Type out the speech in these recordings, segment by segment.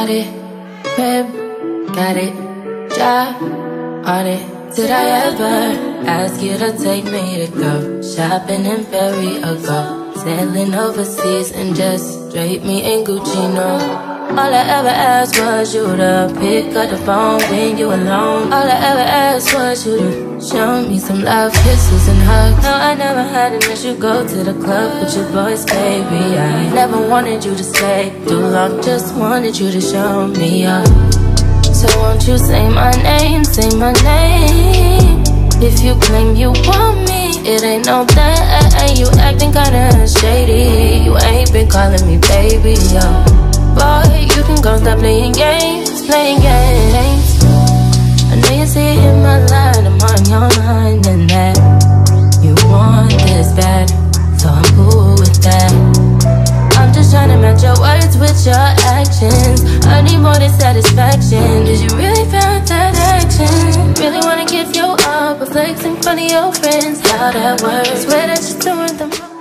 Body, crib, got it, job on it. Did I ever ask you to take me to go shopping in Paris or go sailing overseas and just drape me in Gucci? No. All I ever asked was you to pick up the phone when you alone. All I ever asked was you to show me some love, kisses and hugs. No, I never had unless you go to the club with your boys, baby. I never wanted you to stay too long, just wanted you to show me up. So won't you say my name, say my name. If you claim you want me, it ain't no that. You acting kinda shady. You ain't been calling me baby, yo. Boy, you can go stop playing games, playing games. I know you see it in my line, I'm on your mind, and that you want this bad, so I'm cool with that. I'm just trying to match your words with your actions. I need more than satisfaction. Did you really feel that action? Really wanna give you all, but flex in front of your friends. How that works? Swear that you're doing the most.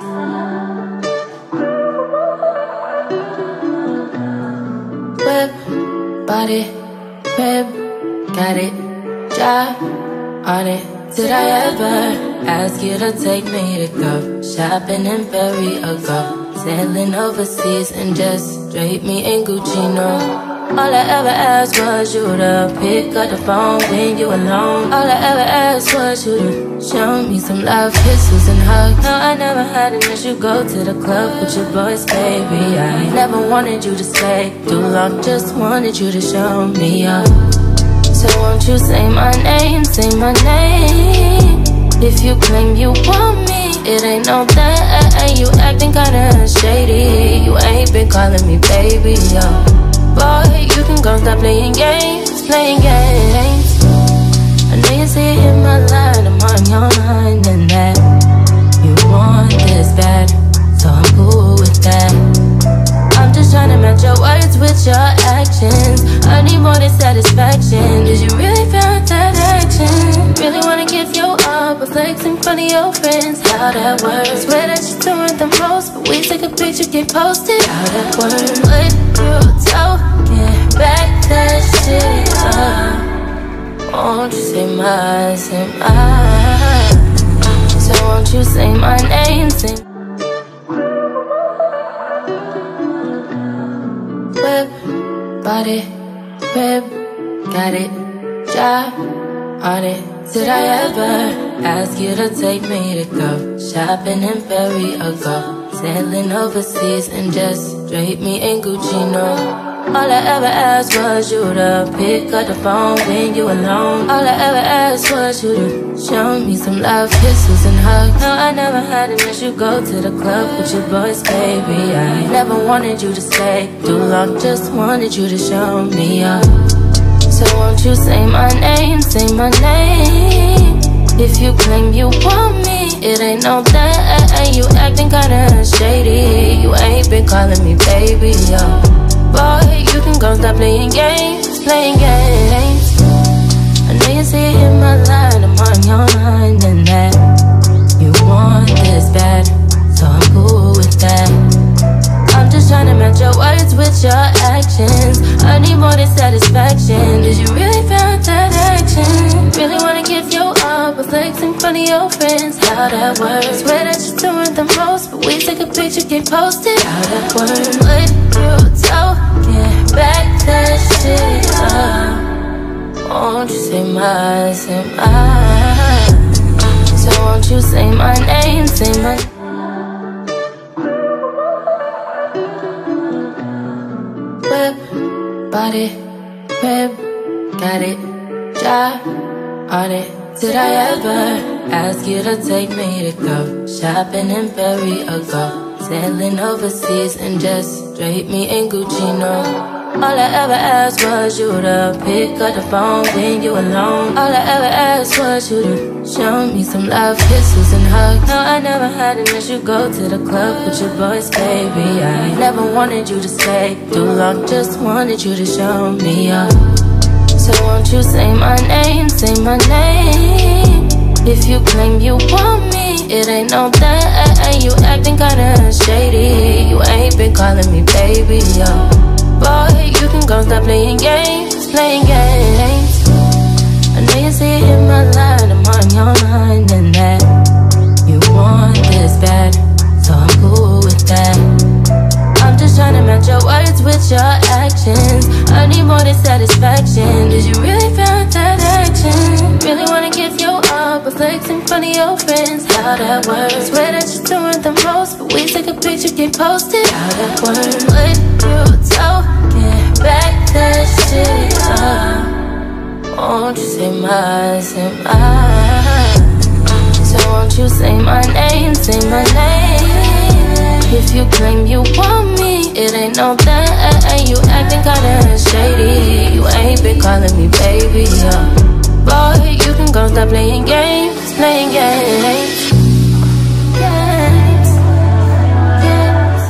Body, crib, got it, job on it. Did I ever ask you to take me to go shopping in Paris or go sailing overseas and just drape me in Gucci? No. All I ever asked was you to pick up the phone when you alone. All I ever asked was you to show me some love, kisses and hugs. No, I never had unless you go to the club with your boys, baby. I never wanted you to stay too long, just wanted you to show me up. So won't you say my name, say my name. If you claim you want me, it ain't no that. You acting kinda shady. You ain't been calling me baby, yo. Boy, you can go stop playing games, playing games. I know you see it in my line, I'm on your mind, and that you want this bad, so I'm cool with that. I'm just trying to match your words with your actions. I need more than satisfaction. Did you really feel that action? Really wanna give you all, but flex in front of your friends. How that works? Swear that you're doing the most, but we take a picture, get posted. How that works? What you talking? Back that shit up. Won't you say mine, say mine? So won't you say my name, say whip, body, crib, got it, job on it. Did I ever ask you to take me to go shopping in Paris or go sailing overseas and just drape me in Gucci? No. All I ever asked was you to pick up the phone when you alone. All I ever asked was you to show me some love, kisses and hugs. No, I never had unless you go to the club with your boys, baby. I never wanted you to stay too long, just wanted you to show me up. So won't you say my name, say my name. If you claim you want me, it ain't no that. You acting kinda shady. You ain't been calling me baby, yo. Boy, you can go stop playing games, playing games. I know you see it in my line, I'm on your mind, and that you want this bad, so I'm cool with that. I'm just trying to match your words with your actions. I need more than satisfaction. Did you really feel that action? Really wanna give you all, but flex in front of your friends. How that works? Swear that you're doing the most, but we take a picture, get posted. How that works? What you talking? Back that shit up. Won't you say mine, say mine? So won't you say my name, say my whip, body, crib, got it, job on it. Did I ever ask you to take me to go shopping in Paris or go sailing overseas and just drape me in Gucci? No. All I ever asked was you to pick up the phone when you alone. All I ever asked was you to show me some love, kisses and hugs. No, I never had unless you go to the club with your boys, baby. I never wanted you to stay too long, just wanted you to show me up. So won't you say my name, say my name. If you claim you want me, it ain't no that. You acting kinda shady. You ain't been calling me baby, yo. Boy, you can go stop playing games, playing games. I know you see it in my line, I'm on your mind, and that you want this bad, so I'm cool with that. I'm just trying to match your words with your actions. I need more than satisfaction. Did you really feel that action? Really wanna give you up, but flex in front of your friends. How that works? Swear that you're doing the most, but we take a picture, get posted. How that works? What you talking? Back that shit up. Won't you say my, say my? So won't you say my name, say my name? If you claim you want me, it ain't no thing. You acting kinda shady. You ain't been calling me baby, yeah. Boy, you can go stop playing games, playing games. Games, games.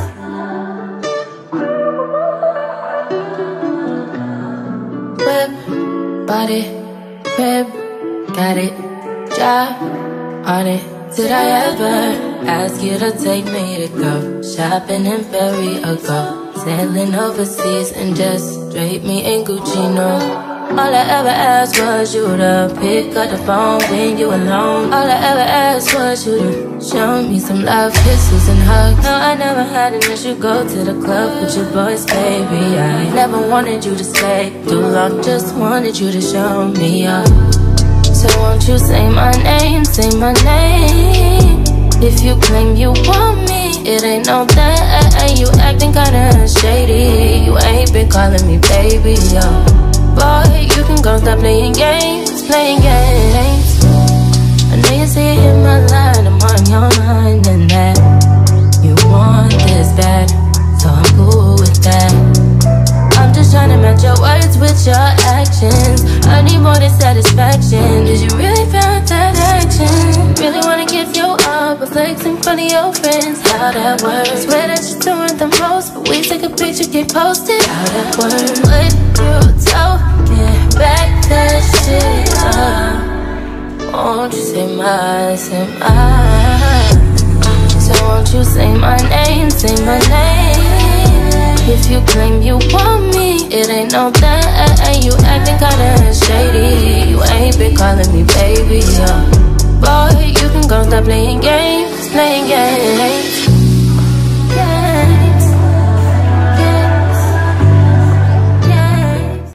Whip, body, whip, got it, job on it. Did I ever ask you to take me to go shopping in Paris or go sailing overseas and just drape me in Gucci? No, all I ever asked was you to pick up the phone when you alone. All I ever asked was you to show me some love, kisses and hugs. No, I never had an issue, go to the club with your boys, baby. I never wanted you to stay too long, just wanted you to show me up. So won't you say my name, say my name? If you claim you want me, it ain't no thing. You acting kinda shady. You ain't been calling me baby, yo. Boy, you can go stop playing games, playing games. I know you see it in my line, I'm on your mind, and that you want this bad, so I'm cool with that. I'm just trying to match your words with your actions. I need more than satisfaction. Did you really feel that action? Really wanna give you up, but flex in front of your friends. How that works? Swear that you're doing the most, but we take a picture, get posted. How that works? What you talking? Back that shit up. Won't you say my, say my? So won't you say my name, say my name? If you claim you want me, it ain't no thing. You acting kinda shady. You ain't been calling me baby, yeah. Boy, you can go stop playing games, playing games.